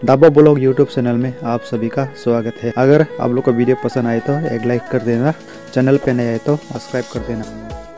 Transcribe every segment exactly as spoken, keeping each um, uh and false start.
दाबो blog YouTube channel में आप सभी का स्वागत है। अगर आप लोग को वीडियो पसंद आए तो एक लाइक कर देना, चैनल पे नए आए तो सब्सक्राइब कर देना।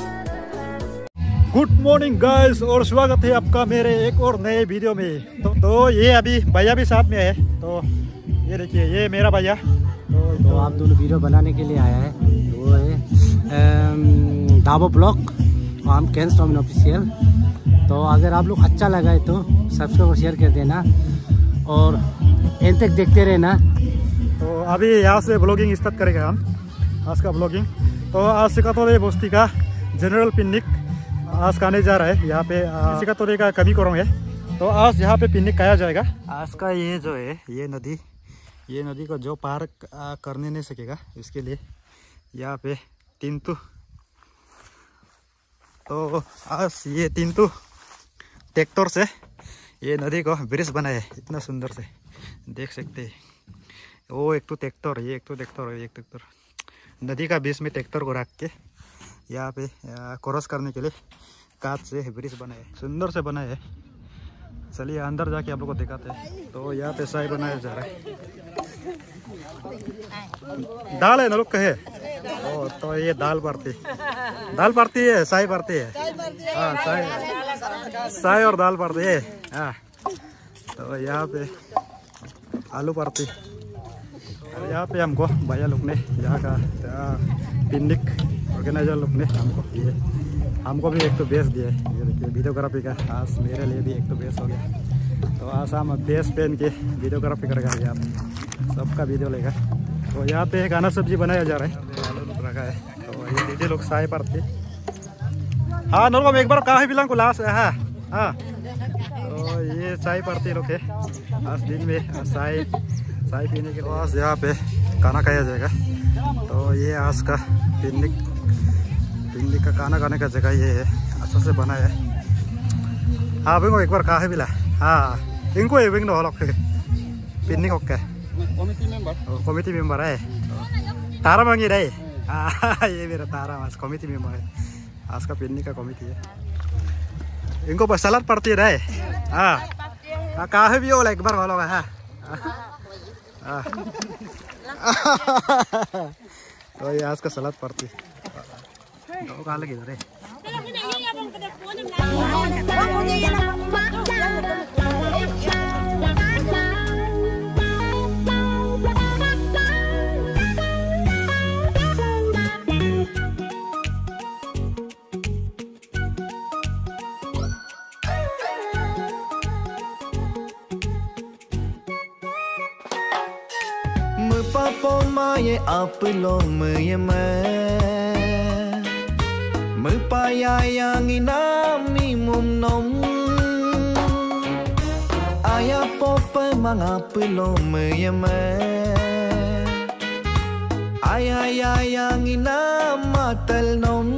गुड मॉर्निंग गाइस और स्वागत है आपका मेरे एक और नए वीडियो में। तो, तो ये अभी भैया भी साथ में है। तो ये देखिए, ये मेरा भैया। तो, तो, तो आप दोनों वीडियो बनाने के लिए आया है। तो वो है दाबो ब्लॉग, हम कैंस टॉमिन ऑफिशियल। तो अगर आप लोग अच्छा लगा है तो सब्सक्राइब और शेयर कर देना और एंड तक देखते रहना। तो अभी यहाँ से ब्लॉगिंग स्टार्ट करेगा हम, आज का ब्लॉगिंग। तो आज से कतोरे बस्ती का जनरल पिकनिक आज खाने जा रहा है। यहाँ पे किसी का तोरे का कभी करोगे। तो आज यहाँ पे पिकनिक खाया जाएगा। आज का ये जो है ये नदी, ये नदी को जो पार करने नहीं सकेगा इसके लिए यहाँ पे तीनतू। तो आज ये तीनतू ट्रैक्टर से ये नदी को ब्रिज बनाया है, इतना सुंदर से देख सकते हैं। वो एक तो ट्रैक्टर, ये एक तो ट्रैक्टर है, एक ट्रैक्टर नदी का बीच में ट्रैक्टर को रख के यहाँ पे क्रॉस करने के लिए कांच से ब्रिज बनाया है, सुंदर से बनाया है। चलिए अंदर जाके आप लोग को दिखाते हैं। तो यहाँ पे चाय बनाया जा रहा है, दाल है ना लोग कहे। ओ, तो ये दाल पड़ती दाल पड़ती है, चाय पड़ती है। हाँ, चाय चाय और दाल पड़ती है। हाँ, तो यहाँ पे आलू पड़ती। और यहाँ पे हमको भैया लोग ने, यहाँ का पिकनिक ऑर्गेनाइजर लोग ने हमको ये हमको भी एक तो बेस दिया है। ये देखिए वीडियोग्राफी का, आज मेरे लिए भी एक तो बेस हो गया। तो आज हम बेस पहन के वीडियोग्राफी करेगा, यहाँ पे सबका वीडियो लेगा। तो यहाँ पे खाना सब्जी बनाया जा रहा है, आलू रखा है। तो ये दीदी लोग चाय पड़ती। हाँ नोर एक बार कहा बिलांग को लास्ट। हाँ हाँ, तो ये चाय पड़ती लोग है आज दिन में चाय चाय पीने के बाद यहाँ पे खाना खाया जाएगा। तो ये आज का पिकनिक पिकनिक का खाना खाने का जगह ये है, अच्छा से बना है। हाँ बिंगो एक बार कहा है बिला। हाँ इनको ये बिंगो लोग picnic okay committee member committee member है तारा मांगी रहे। हाँ ये मेरा तारा आज कमिटी मेंबर है, आज का पिकनिक का कमिटी है। इनको बस सलाद पड़ती रहे। हाँ कहा है भी हो एक बार वालों है। तो ये आज का सलाद पड़ती तो कहाँ लगी इधर है। Papo maye aplo me me me paya yang inami mum nom aya pope mga aplo me me aya ya yang inamatal nom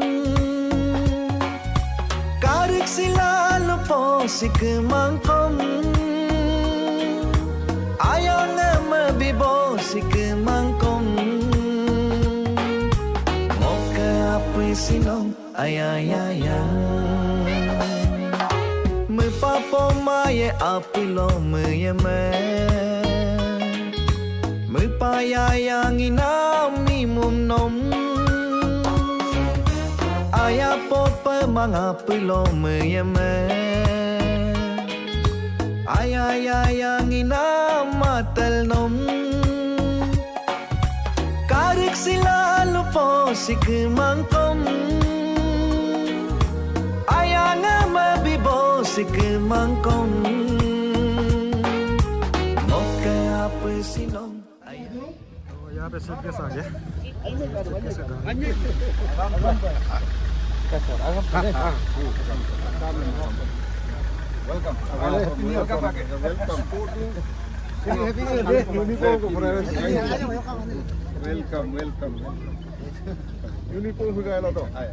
karik sila lupo sik mangkom aya ngam bibo sik mangkom moka api sinong ayayayang me papo maye apilo me me me payayang inami mum nom aya popa mga pilo me me ayayayang inamatal nom karik sila lupo sik mangkom ayang mabibo sik mangkom moka apa sinong ayang। तो यहाँ पे suit case आ गया। Welcome welcome uniform हो गया तो आया।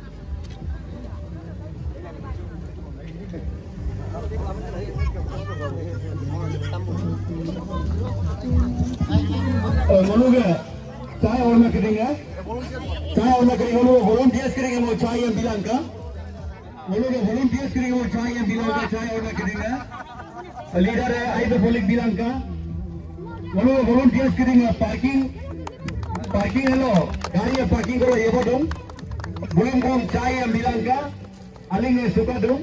चाय और मैं करेंगे, चाय और मैं करेंगे, वो वॉलंटियर्स करेंगे, वो चाय हम बिलान का ngolu ke volunteers kering mo chai yang bilang ka chai order kering na. Leader ai the polik bilang ka. Ngolu ke volunteers kering parking parking hello. Gari parking ko ye bodong. Bulung kom chai yang bilang ka. Aling ne suka dong.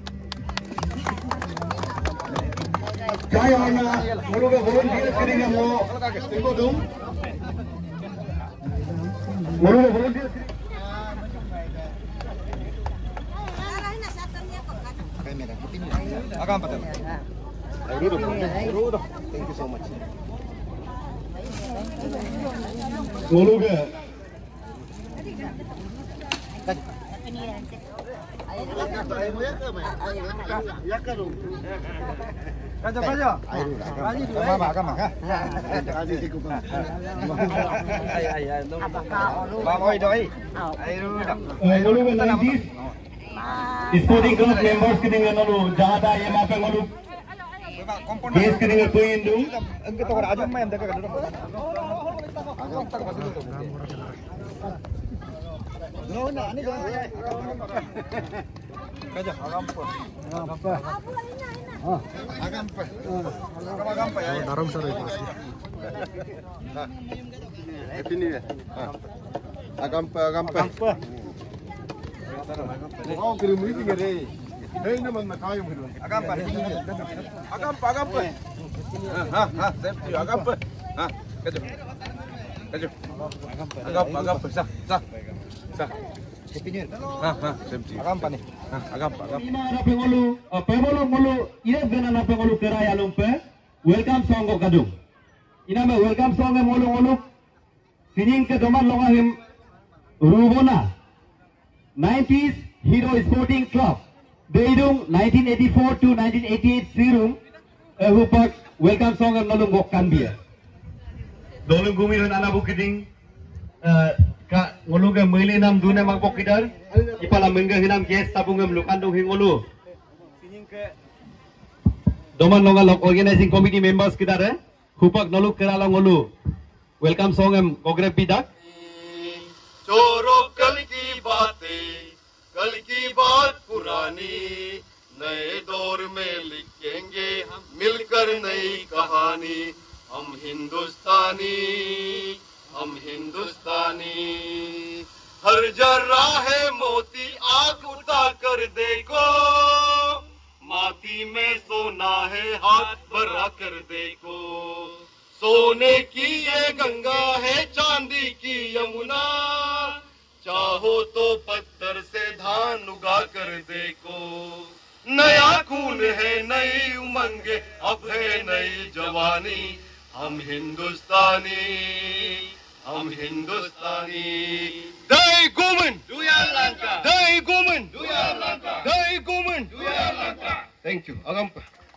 Chai order ngolu ke volunteers kering mo tingko dong. Ngolu ke volunteers Agam patel. Rudo. Rudo. Thank you so much. ngolu ke Kaja kaja. Agam agam ka. Ai ai ai. Ba oi doi. Ai rudo. ngolu ke nineties sporting club members kering ngolu jahada ye ma pe ngolu base kering to indung Engke to ajam ma em deka ka. No na ani go. Kaja agam pa. Agam pa. Agam pa. Agam pa ya. Darum sir itu pasti. Happy New Year. Agam pa agam pa. Oh, kirim ini gede. Hei, nama nak kaya kirim. Agam pa. Agam pa, agam pa. Ha, ha, safety agam pa. Ha, kaju. Kaju. Agam pa, agam pa. Sah, sah. Sah. Happy New Year. Ha, ha, safety. Agam pa ni. Ha, agam pa, agam. ina na pe ngolu pe ngolu ngolu ire bena na pe ngolu kerai alum pe welcome song ko kadung ina me welcome song e ngolu ngolu singing ke doman longa him rubona nineties Hero Sporting Club Beidung nineteen eighty-four to nineteen eighty-eight Sirum Hupak welcome song and nolung gokkan dia dolung gumi ren ana bukiting ka ngolu ke mele nam dune mang pokidar ipala mengga hinam guest tabungam lukandung hingolu doman longa lok organizing committee members kidare Hupak noluk kerala ngolu welcome song em kogre pidak चोरों कल की बातें कल की बात पुरानी नए दौर में लिखेंगे हम मिलकर नई कहानी हम हिंदुस्तानी हम हिंदुस्तानी हर जर्रा है मोती आग उतार कर देखो माटी में सोना है हाथ भरा कर देखो सोने की ये गंगा है चांदी की यमुना चाहो तो पत्थर से धान उगा कर देखो नया खून है नई उमंग अब है नई जवानी हम हिंदुस्तानी हम हिंदुस्तानी जय गोमन जय गोमन जय गोमन थैंक यू अगम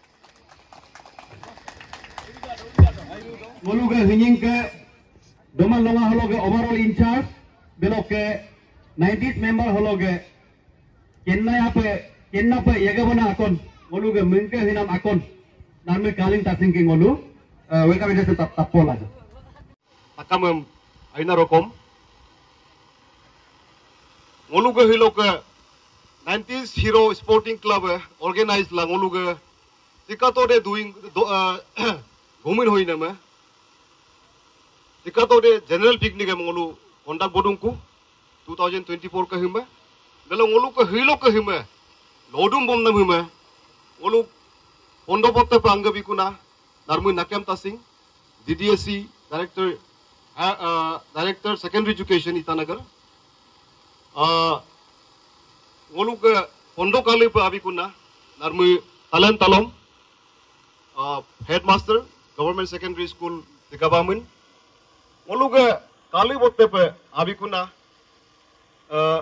ngolu ke singing ke doman longa holo ke overall in charge belok ke nineties member holo ke kenna ape kenna pe yegabona akon ngolu ke mengke hinam akon narme kaling tasing ke ngolu welcome itu tetap tapola akamem aina rokom ngolu ke hilo ke nineties Hero Sporting Club organized la ngolu ke tikato de doing gomin hoina ma tikato de general picnic em ngolu kondak bodung ku twenty twenty-four ka hima dalo ngolu ke hilo ke hima lodum bom nam hima ngolu pondopotte pranga bikuna narmu nakem tasing D D S C director uh, uh, director secondary education itanagar uh, ngolu ke pondok kali pa abikuna narmu talan talom uh, headmaster government secondary school Tikabamun ngolu ke kali botte pe abikuna uh,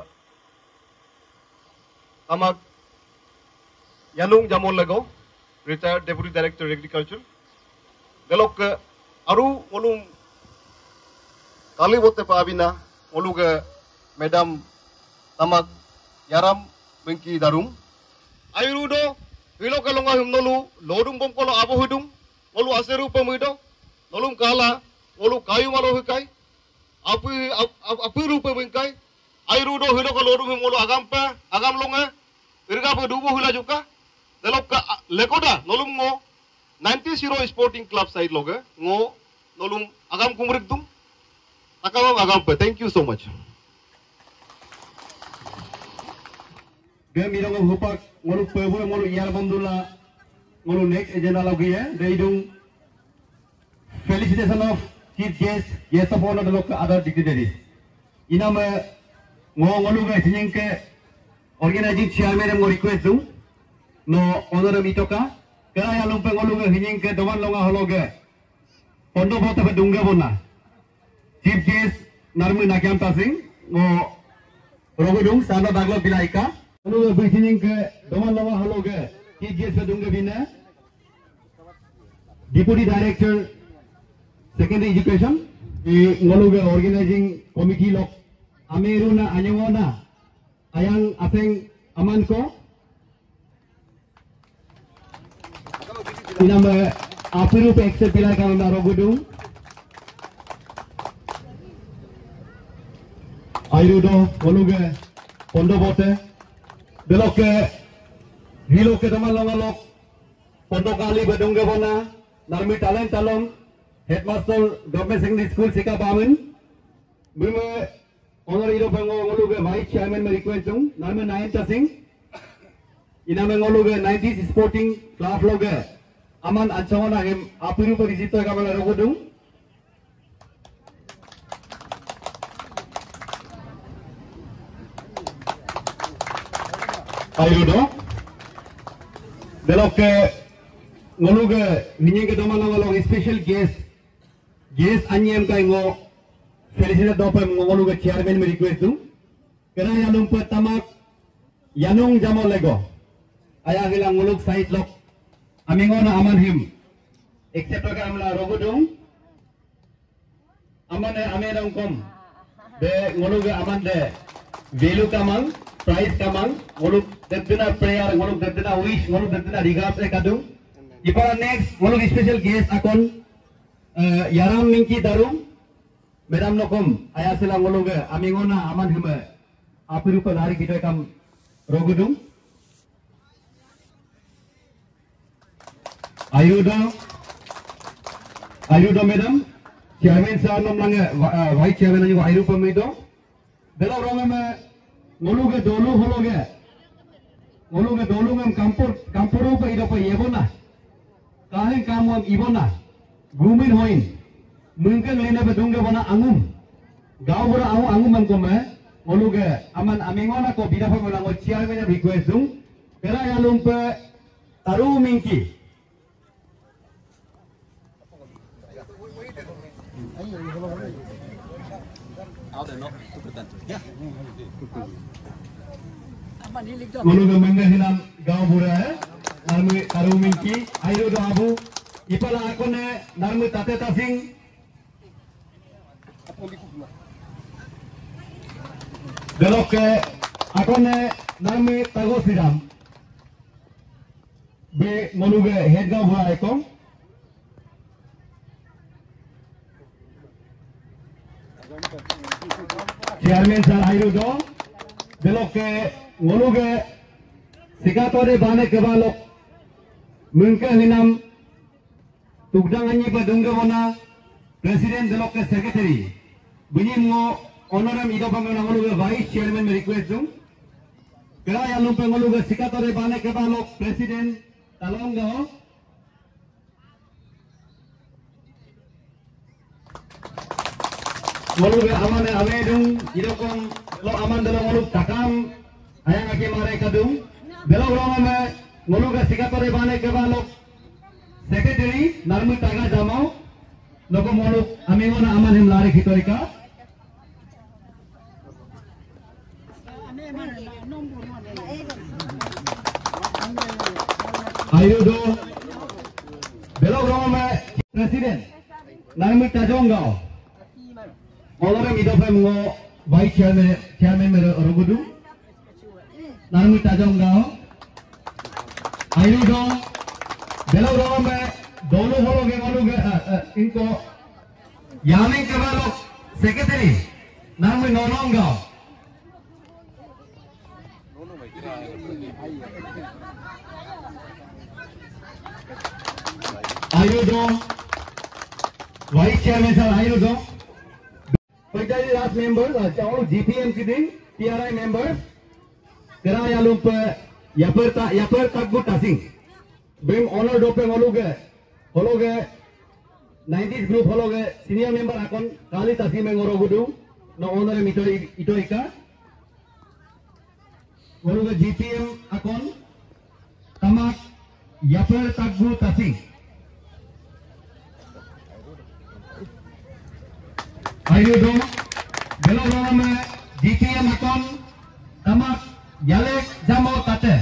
amak yanung jamol lago retired deputy director agriculture delok ke aru ngolu kali botte pe abina ngolu ke madam tamak yaram mengki darum ayrudo hilo ke longa himnolu lodum bom kolo abo hudum ngolu aseru pemudo nolum kala ngolu kayu malo hikai api api rupe bengkai ayrudo hilo ke lodum ngolu agam pa agam longa Irga berdubu hula juga. Delok ke lekoda nolong ngo ninety zero Sporting Club side loga ngo nolong agam kumrik tum. Akam agam pe. Thank you so much. Gem irong hupak ngolu pebu ngolu yar bandula ngolu next agenda lagi ya. Deidung felicitation of chief guest, guest of honor delok ke other dignitaries. Ina me ngo ngolu guys singing ke organizing chairman em ngo request dung no honor mitoka kaya alung pe ngolu guys singing ke doman longa hologe pondo bota pe dunga bona chief guest narmu nakyam tasing ngo rogodung sana daglo bilaika ngolu guys singing ke doman longa hologe chief guest pe dunga bina deputy director secondary education ngolu guys organizing committee lok Ameruna anyawona ayang aseng aman ko inama apiru pe accept pilai kami naro gudung ayudo voluge pondo bote beloke hiloke teman longalok pondo kali bedungge bona narmi talent talong headmaster government secondary school sika bamen bime honor iro pengo ngoluge vice chairman me request dung name Nayanta Singh iname ngoluge nineties sporting club loge aman anchona hem apiru parisito kamala rogodung ayudo deloke ngoluge ninge domala ngolog special guest guest anyem kai ngo Felicitas dopa mengolu ke chairman me request tu kena yanung pertama yanung jamol lego ayah hilang ngoluk side lok amingona aman him except ka amla rogodung amane amerang kom de ngoluk ke aman de value kamang price kamang ngoluk dedina prayer ngoluk dedina wish ngoluk dedina regards e kadung ipara next ngoluk special guest akon yaram mingki darum Madam Nokom, ayah silang ngolong ke amingona aman hime api rupa lari kita kam rogodung ayudo ayudo madam chairman sah nom lange vice chairman aja ayudo pemido dalam orang me ngolong ke dolu holo ke ngolong ke dolu ngam kampur kampuru pe ido pe yebona kaheng kamu am ibona gumin hoin mungkin lainnya bedungge bona angum gaw bora angum angum mangko me ngoluge aman amingona ko bida pa mola ngo chairman request dung kera ya lumpe taru mingki ngoluge mengge hinam gaw bora eh narme taru mingki ayo do abu ipala akone narme tate tasing Delok ke akone nami tago siram be ngoluge headga bura ekong chairman sir airu do delok ke ngoluge sikatore bane kebalok mungke hinam tugdang anyi padungge bona president delok ke secretary bunyi mo honorem ido pangona ngoluge vice chairman me request dung kera ya lumpe ngoluge sikatore bane ke balok president talong go ngoluge amane ame dung ido kong lo aman dalo ngolug takam ayang ake mare kadung dalo rongame ngoluge sikatore bane ke balok secretary narmu taga jamau loko ngolug amingona aman him lari khitoika ayudo belok roma presiden narmi tajongao olore midope mo vice chairman chairman me rogudu narmi tajongao ayudo belok roma dolo holo ge holo ge inko yamin kebalo secretary narmi nonongao Ayo dong. Vice Chairman sir, ayo dong. Panchayat Raj members, all G P M sitting, T R I members. Kera ya lupa, ya per tak, ya per tak gut asing. Bring honor dope hologe, hologe. nineties group hologe senior member akon kali tasing mengoro gudu, no honor mito ito ika. Hologe G P M akon, tamak, ya per tak gut asing. Ayo dong, belum lama G P M akon, tamak, yalek jamo tate.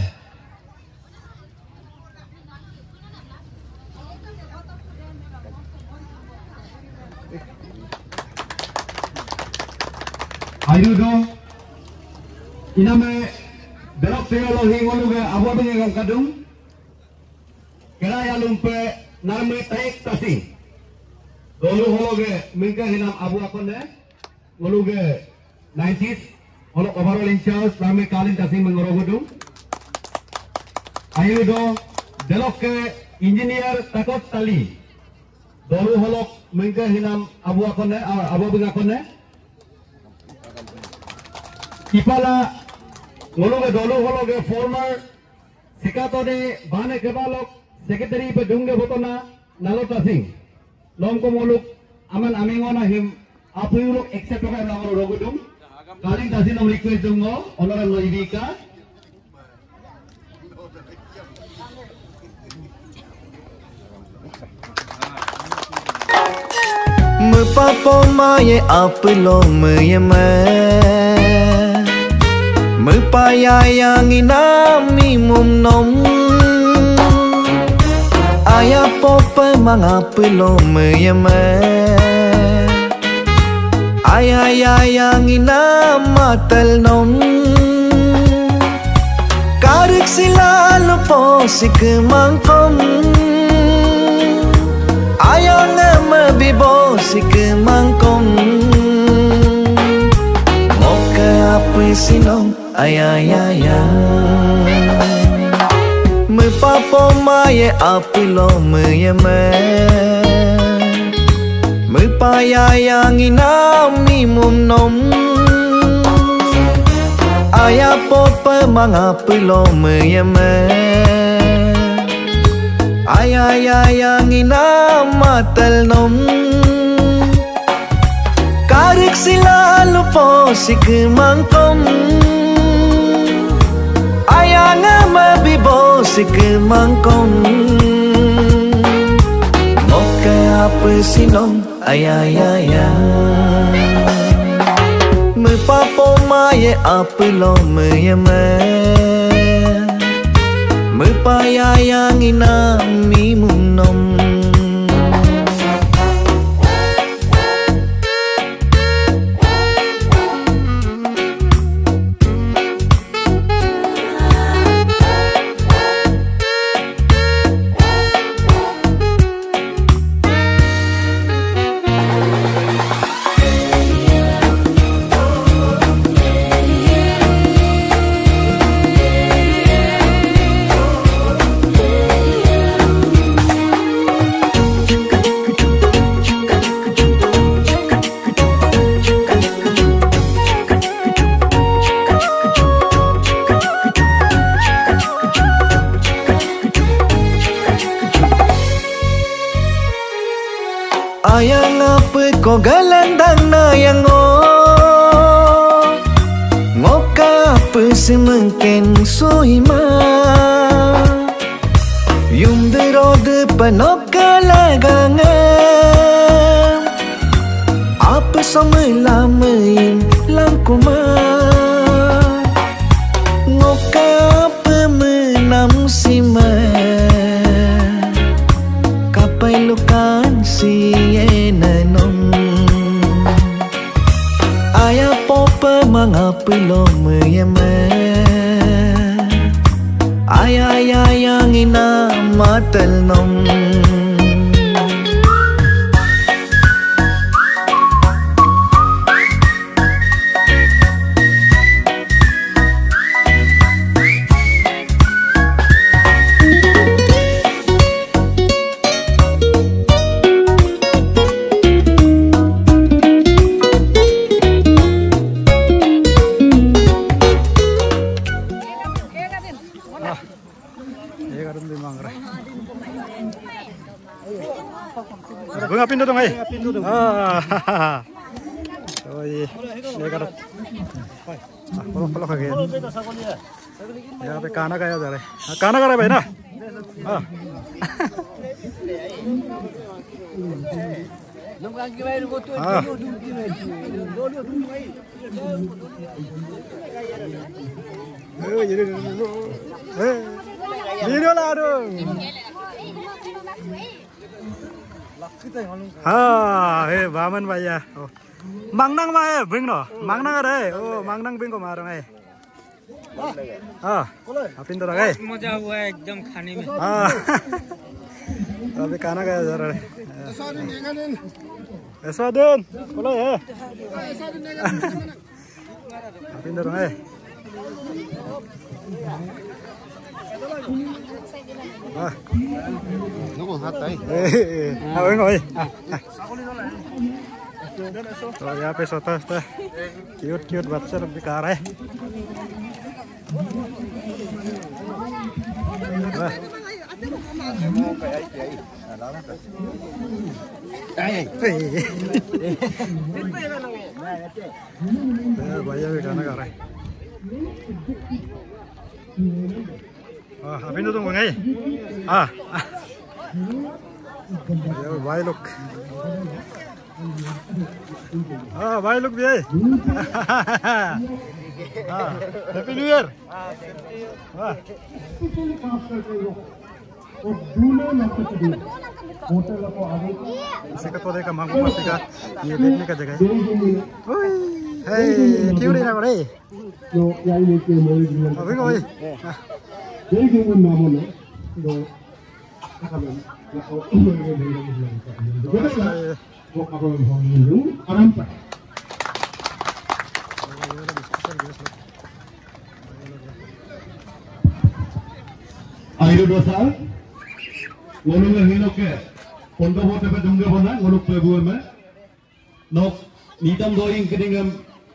Ayo dong, ina me belok telo hingolu ke abu abu yang kadung, kera ya lumpe narme taik tasing. Dulu hologe mingga hinam abu akonde, hologe nineties, holo overall in charge narme kalin tasing mengorogodung. Ayo dong, belok ke engineer takot tali. Dulu holok mingga hinam abu akonde, abu abu akonde. Kipala ngologe dolu hologe former sekatore bane kebalok secretary pe dungge botona nalota sing lom ko moluk aman amingona him apuyuluk accept ka namoro rogudum kaling dasin om request dungo onoran lo ibika Mepapo maye apelo meyeme Mepayayang inami mumnom Ayapo pemangapelo meyeme Ayayayang inamatel nom Karik sila lupo si kemangkom Ayang mebibo si kemangkom Moka apa sinong ayayayang Mepapo maye apilo meyeme Mepayayang inami mumnom Ayapo pemangapilo meyeme Ayayayang inamatel nom Karik sila lupo si kemangkom Ayang mabibo si kemangkom Moka apa sinong ayayayang Mepapo maye apelo meyeme Mepayayang inami mumnom Ayang apa ko galandang na yang o Ngoka apa semengken sohima Yung derode panop kalagangan Apa somelamein langkuma Ngoka apa menam sima Kapai lukan si Mangapelo meyeme Ayayayang inamatel nom garun di mangre. Bunga pintu dong, eh. Ah. Oh iya, ये करो। पलो पलो खा गया। यहाँ पे खाना खाया जा रहा है। खाना खा रहा है भाई ना? हाँ। हाँ। वीडियो ला दो। हाँ, हे बामन भैया। Mangnang mah bring no, mangnang ada, oh mangnang bring ko marang है, हाँ, अपनी तरह है, मजा हुआ है एकदम खाने में। हाँ, अभी खाना खाया जा रहा है, ऐसा दिन, बोलो है, अपनी तरह है, हाँ, नुको हाथ आई, हाँ बring ko, तो यहाँ पे सोता सोता क्यूट क्यूट बच्चा लोग दिखा रहा है। भैया भी खाना खा रहा है। अभी तो तुम गए? हाँ भाई लोग, हाँ भाई लोग भी है। हाँ हैप्पी न्यू ईयर। इसी का तो देखा मांगो पार्टी का ये देखने का जगह है। हे क्यों नहीं ना बड़े? अभी को भाई। Ayo dosa, ngolong ngino ke, pondo bote pe dungge bona, ngolong pe buat me, nok nitam doing kedingam,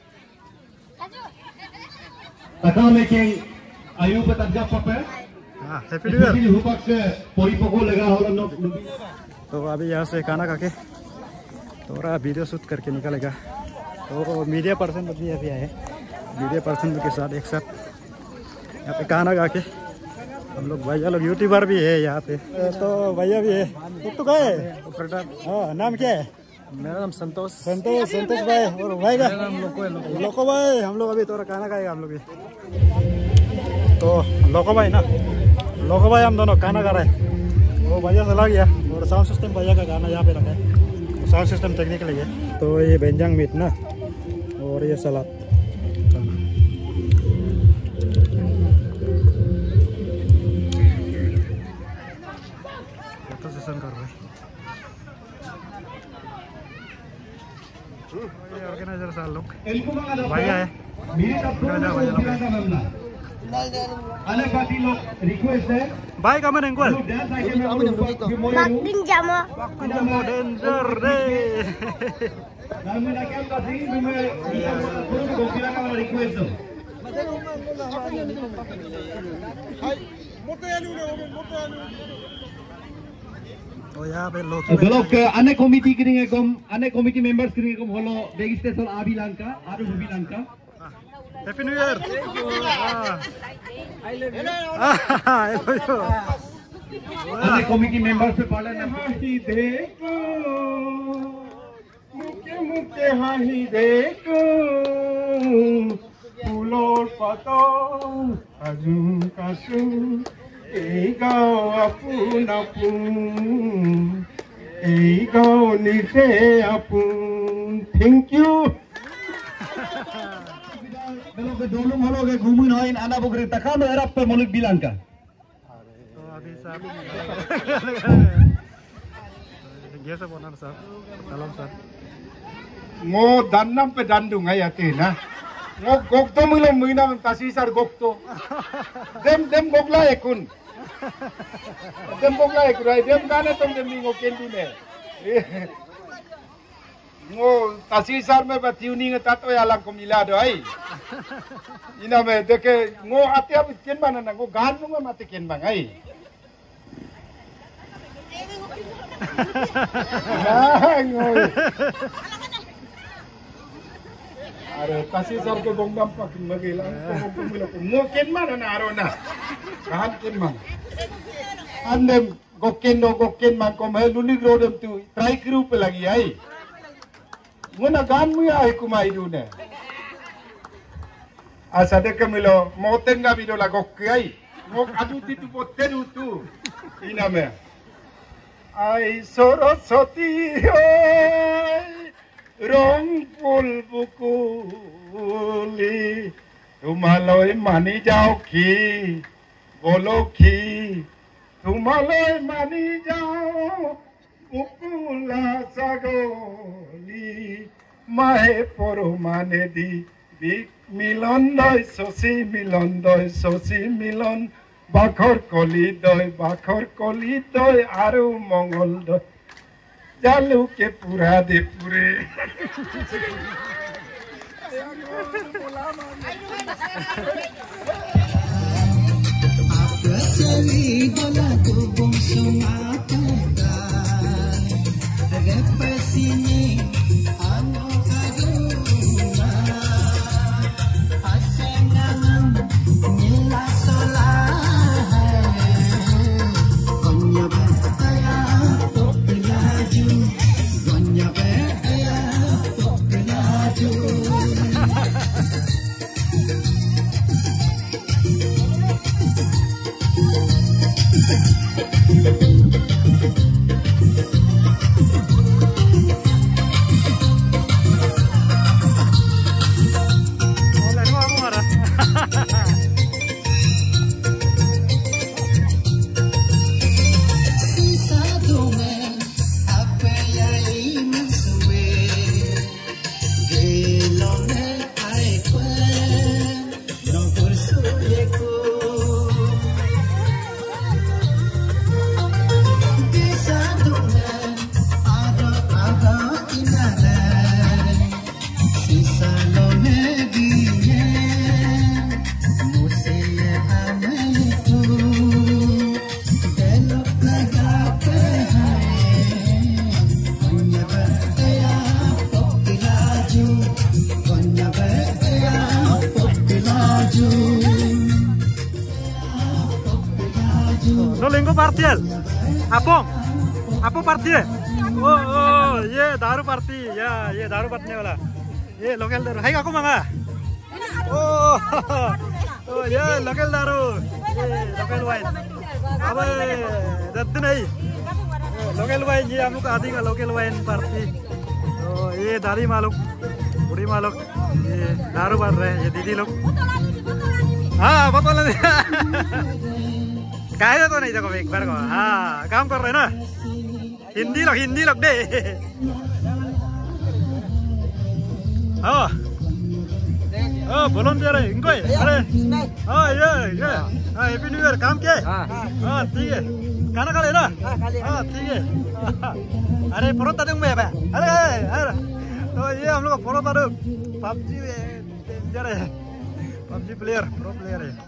takau making ayu pe tajak pape, हाँ हैप्पी न्यू ईयर। हुपक से पोई पको लगा हो nok. तो अभी यहाँ से खाना खा के थोड़ा वीडियो शूट करके निकलेगा। तो मीडिया पर्सन भी अभी आए, मीडिया पर्सन के साथ एक साथ यहाँ पे खाना खा के हम लोग भैया लोग यूट्यूबर भी है यहाँ पे। तो भैया भी है, तो क्या है? हाँ नाम क्या है? मेरा नाम संतोष। संतोष संतोष भाई और भाई का नाम लोको है। लोको भाई, हम लोग अभी थोड़ा खाना खाएगा हम लोग भी। तो लोको भाई ना, लोको भाई हम दोनों खाना खा रहे हैं। वो भैया चला गया और साउंड सिस्टम भैया का गाना यहाँ पे रखा है, साउंड सिस्टम टेक्निकल है। तो ये बेंजांग मीट ना और ये सलाद। फोटो सेशन कर रहे हैं। ये ऑर्गेनाइजर साल लोग भैया है, Anak parti lo request है भाई comment enquire Bakding jama. Bakding danger deh. Namun akan tadi memang kita gokira kan request tu. तो यहाँ पे लोग Kalau ke anak komiti kering ekom, anak komiti members kering ekom holo registrasi Abi Lanka, Aru Abi Lanka. Happy new year. I love you. Anak komiti members पे पालन हाही देखो, मुके मुके हाही देखो, फूलों पतों अजून कासूं, एगाओ अपुन अपुन, एगाओ निसे अपुन। Thank you. Kalau ke dulu malu ke gumun hain anak bukri takkan merap pe mulut bilang ka. तो अभी साहब ये सब होना साहब, सलाम साहब। Ngo danam pe dandung ay ate na. Ngo gokto mo lang muna ng tasisar gokto. Dem dem gokla ekun. Dem gokla ekun ay dem gana tong dem ngo kendi ne. Ngo tasisar me ba tuning tato ya lang komilado ay. Ina me de ke ngo ate ab ken bana na ngo gan mo mate ken bang ay. Are kasih sar ke bong dampak magila. Mungkin mana na arona. Kahan kin man. Andem gokin no gokin man kom heluni rodem tu. Try group lagi ai. Muna gan mu ai kumai dune. Asa de kamilo moten nga bido la gokai. Ngok adu titu poten tu. Iname. Ai Soroswati oi. Rong pul bukuli tumaloi mani jao ki bolo ki tumaloi mani jao bukula sagoli mahe poro mane di di milon doi sosi milon doi sosi milon bakhor koli doi bakhor koli doi aru mongol doi Jalu ke pura de pure. No linggo partiel. Apong? Apa party है? Oh, oh, ये दारू party, या ये दारू बांटने वाला, ये local दारू, है क्या को मांगा? Oh, oh, ये लोकल दारू, ये लोकल वाइन, अब दत्त नहीं, लोकल वाइन ये हम लोग आदि का लोकल वाइन पार्टी, तो ये दादी माँ लोग, बूढ़ी माँ लोग, ये दारू बांट रहे हैं, ये दीदी लोग, हाँ बता ले, काहे तो नहीं देखो एक बार को, हाँ काम कर रहे हैं ना? हिंदी लोग हिंदी लोग दे हाँ हाँ वॉलंटियर है इनको अरे हाँ ये ये हाँ हैप्पी न्यू ईयर काम क्या है हाँ ठीक है खाना खा लेना हाँ ठीक है अरे परोता दूंगा मैं अरे अरे तो ये हम लोग परोता दूं पबजी डेंजर है पबजी प्लेयर प्रो प्लेयर है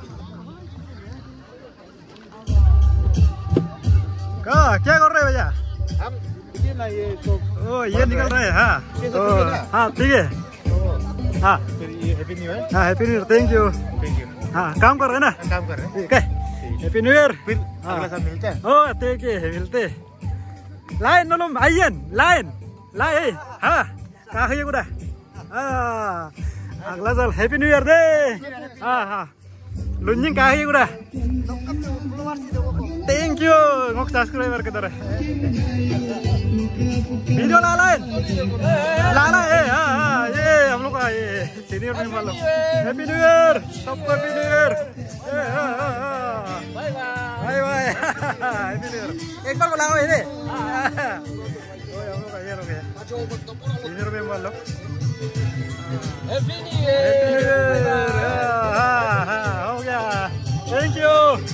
क्या क्या कर रहे हो भैया हम ना ये तो ओ ये निकल रहे हैं हाँ तो हाँ ठीक है हाँ फिर ये हैप्पी न्यू ईयर हाँ happy new year thank you thank you हाँ काम कर रहे हैं ना काम कर रहे हैं ठीक है हैप्पी न्यू ईयर फिर अगला साल मिलते हैं ओ ठीक है मिलते line nolom ayen line line हाँ कहाँ है गुड़ा हाँ अगला साल हैप्पी न्यू ईयर दे हाँ हाँ लुंजिंग कहाँ है गुड़ा Thank you, ngok subscriber kita deh. Video line, लाला ये हाँ ये हम लोग का ये सीनियर मेंबर लोग. Happy New Year, सबको Happy New Year. Bye bye. Bye bye. Happy New Year. एक बार बुलाओ ये. ओए हम लोग का ये लोग है. सीनियर मेंबर लोग. Happy New Year. हाँ हाँ हो गया. Thank you.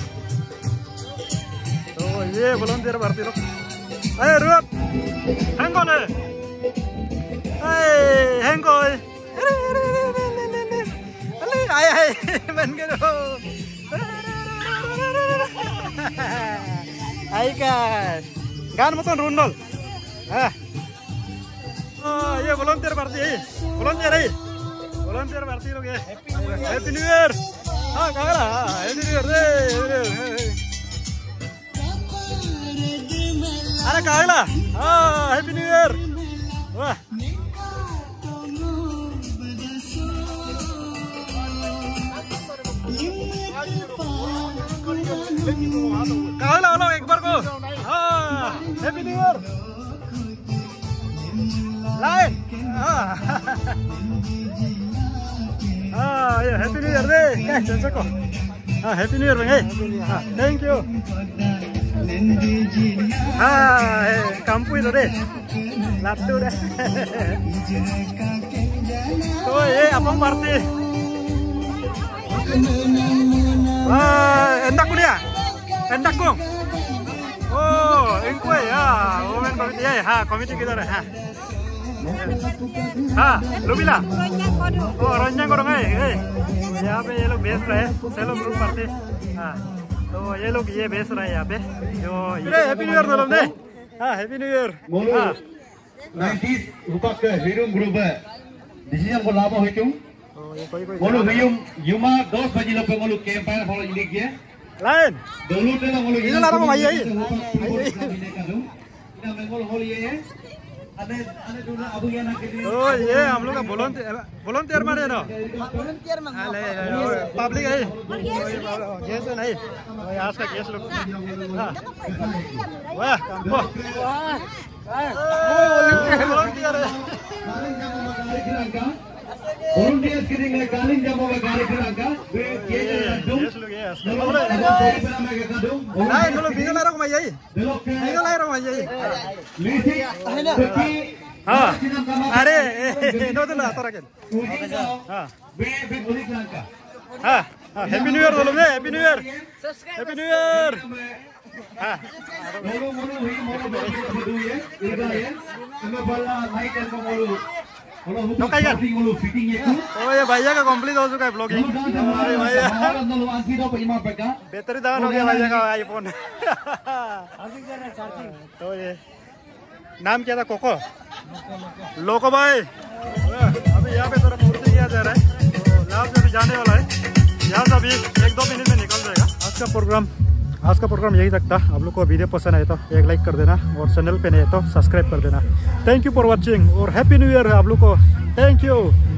ये volunteer भर्ती लोग अरे रुक हैंग ऑन है अरे हैंग ऑन अरे अरे अरे आए आए बन गए हो आई का गान मतन रुंडल हाँ ये वॉलंटियर पार्टी है वॉलंटियर है वॉलंटियर पार्टी लोग ये हैप्पी न्यू ईयर हाँ कागला हैप्पी न्यू ईयर अरे कागला हाँ हैप्पी न्यू ईयर वाह कागला वाला एक बार को हाँ हैप्पी न्यू ईयर लाइन हाँ हाँ ये हैप्पी न्यू ईयर दे क्या चल को हाँ हैप्पी न्यू ईयर बंगे हाँ थैंक यू हाँ काम्पु itu deh latu deh tuh ये apa party wah endak ku dia endak ku oh engkau ya women committee ya ha committee kita deh ha हाँ लुबिला ओ रंजन करो गए यहाँ पे ये लोग बेच रहे हैं सेलो ग्रुप पार्टी हाँ तो ये लोग ये बेच रहे हैं यहाँ पे जो ये हैप्पी न्यू ईयर दोनों ने हाँ हैप्पी न्यू ईयर हाँ नाइन्टीज रुपा के हीरो ग्रुप है डिसीजन को लाभ हो क्यों मोलू हीरो युमा दस बजे लोग पे मोलू कैंपेन फॉलो इन्हीं किया लाइन दोनों पे मोलू इधर लारो को भाई आई इधर में मोलू मोलू ये है अरे अरे दूसरा अब ये ना कितने तो ये हम लोग का वॉलंटियर वॉलंटियर मारे ना वॉलंटियर मंगा पब्लिक है गेस्ट नहीं आज का गेस्ट लोग वाह काम्पो वॉलंटियर है वॉलंटियर कितने में कालिंग जामो में गाड़ी किरांका ये गेस्ट लोग ये नहीं नो लोग बिना लारो को भाई आई बिना लारो भाई आई हाँ अरे नो तो ला तोरा के हाँ हाँ हैप्पी न्यू ईयर बोलो ने happy new year happy new year हाँ मोलू मोलू हुई मोलू मोलू ये इधर ये हमें बोला लाइट एंड मोलू तो क्या यार ओ ये भैया का कंप्लीट हो चुका है ब्लॉगिंग अरे भैया बेहतरी दान हो गया भैया का आईफोन तो ये नाम क्या था कोको लोको भाई अभी यहाँ पे थोड़ा मूर्ति किया जा रहा है तो यहाँ से अभी जाने वाला है यहाँ से अभी एक दो मिनट में निकल जाएगा आज का प्रोग्राम आज का प्रोग्राम यही तक था। आप लोग को वीडियो पसंद आए तो एक लाइक कर देना और चैनल पे नहीं है तो सब्सक्राइब कर देना। थैंक यू फॉर वॉचिंग और हैप्पी न्यू ईयर आप लोग को। Thank you.